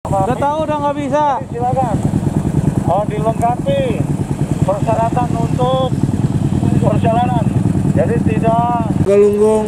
Udah tahu udah nggak bisa. Silakan. Oh, dilengkapi persyaratan untuk perjalanan. Jadi tidak Galunggung.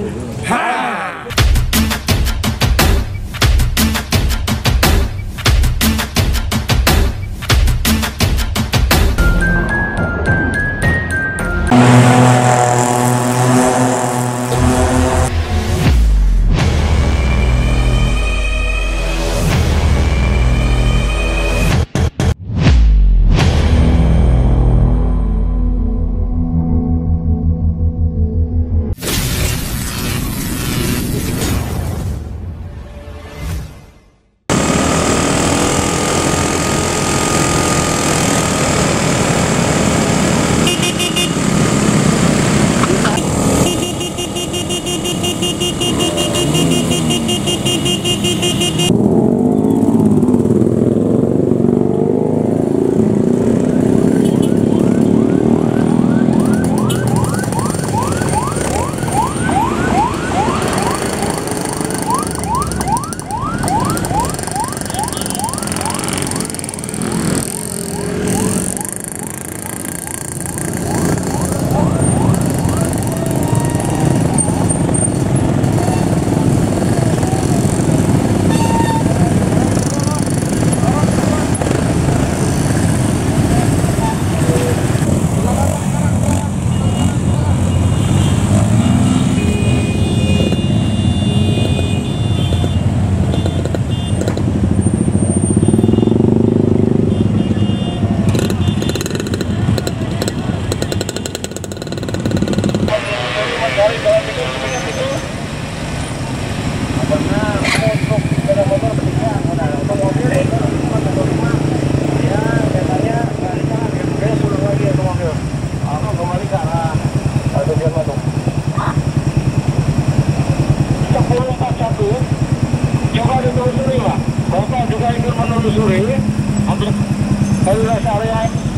Bapak juga ingin menelusuri untuk rest area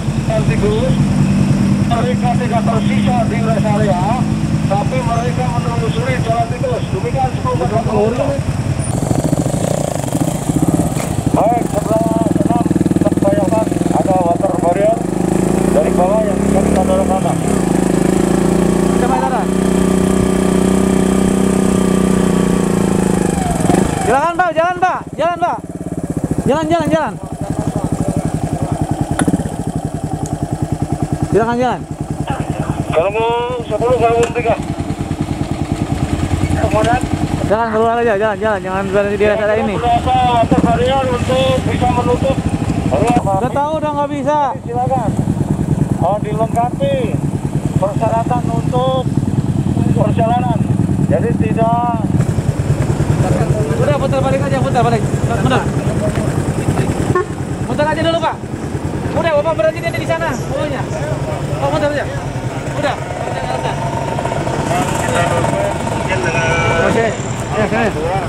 Tikus. Mereka tidak tersisa di rest area, tapi mereka menelusuri jalan Tikus. Demikian semoga baik, sebelah senam terbayangkan ada water barrier dari bawah yang bisa kita dorong ke atas. Coba Tara. Silakan Pak, jalan Pak, jalan Pak. Jalan. Silakan jalan. Kalunggu 10, kalunggu 3. Kemudian Jangan keluar aja, jalan, jangan berada di rest area ini. Water barrier untuk bisa menutup. Udah tahu udah nggak bisa. Silakan. Oh, dilengkapi persyaratan untuk perjalanan. Jadi tidak. Udah putar balik aja, putar balik. Muter aja dulu Pak. Udah, Bapak berhenti dia di sana. Pokoknya. Oh, muter aja. Udah. Oke. Ya, saya.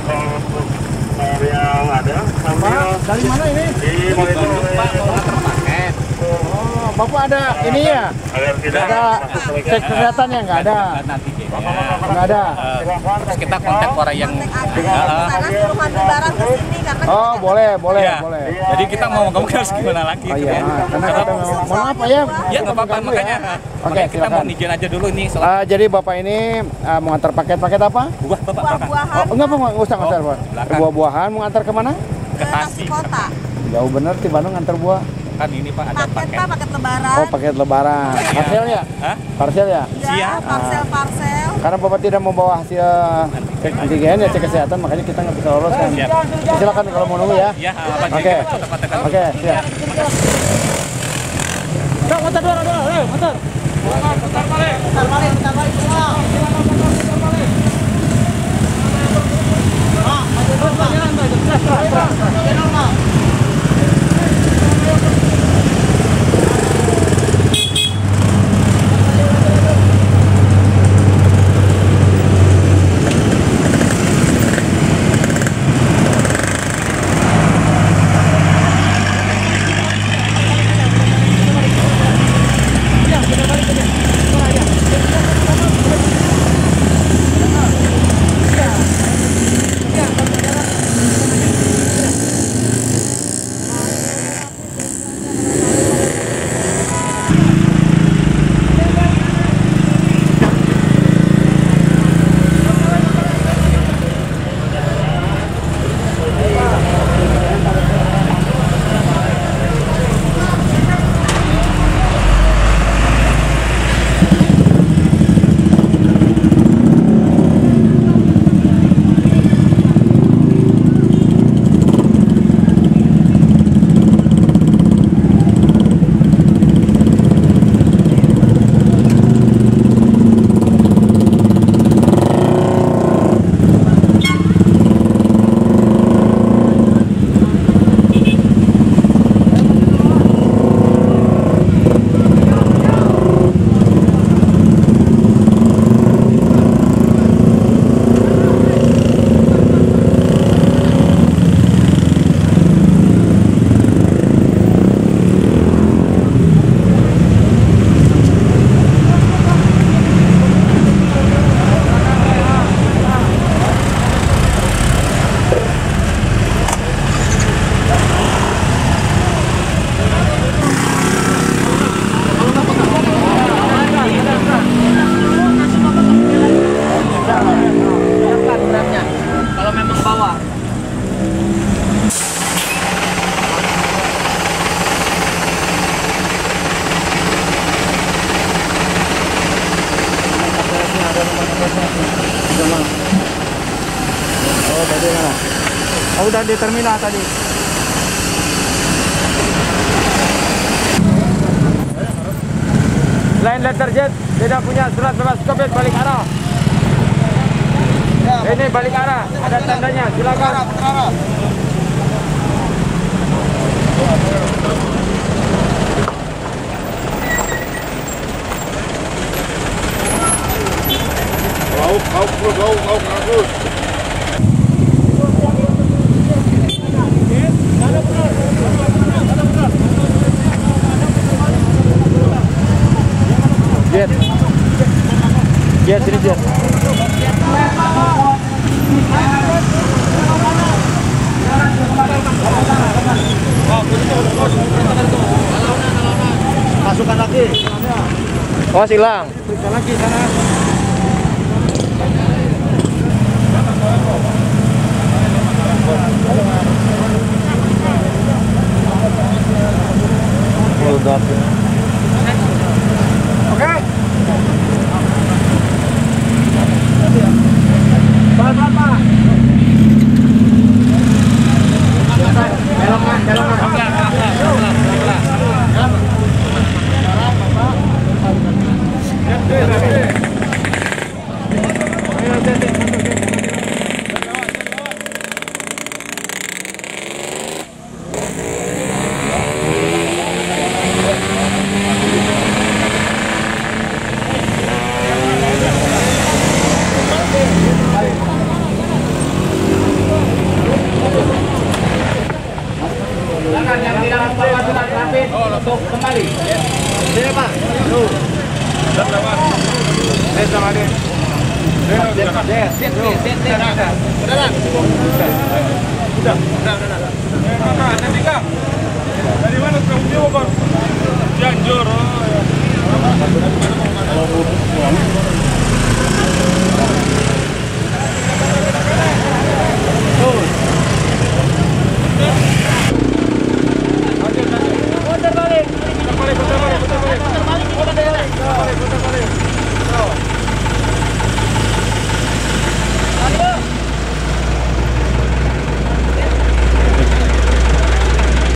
Yang ada sambil Dari mana ini? di monitor paket. Oh, Bapak ada ini ya? agar tidak Ada cek kesehatan yang nggak ada? Nggak ada. Terus kita kontak orang yang Sana suruh ngambil barang ke sini karena Oh, boleh. ya. Boleh. Jadi kita mau ngomong harus gimana lagi Oh gitu iya, ya. karena kita memang mohon maaf ya. Ya nggak apa-apa mengganggu makanya. ya. Oke, Makanya kita mau silakan. izin aja dulu nih soal Jadi Bapak ini mengantar paket apa? buah Bapak. buah-buahan Oh, enggak Pak, nggak usah ngantar Pak. belakang. Buah-buahan mengantar kemana? ke Tasik Kota. Jauh bener di Bandung ngantar buah. Kan ini Pak ada Paket paket. Pak, paket lebaran. Oh, paket lebaran. Parcel ya? Hah? Parcel ya? Ya, parcel-parcel. Karena Bapak tidak membawa hasil cek antigen ya, cek kesehatan, makanya kita nggak bisa lolos kan. Siap. Silakan kalau mau nunggu ya. Ya, apa aja Oke. kita kontak-kontakan. Oke, siap. Udah, muter dulu, muter. Putar balik semua. Jalan Pak, jelas Pak. keluar di terminal tadi. Selain Letterjet tidak punya surat bebas COVID balik arah. Ini balik arah, ada tandanya, silakan. Jet, sini Jet. Masukkan lagi. Oh, hilang. Periksa lagi sana. Oke. Pelan-pelan, Pak. Yang tidak membawa surat rapid untuk kembali. Sini Pak. Tuh. Dari mana kamu jawab, Bang? Cianjur.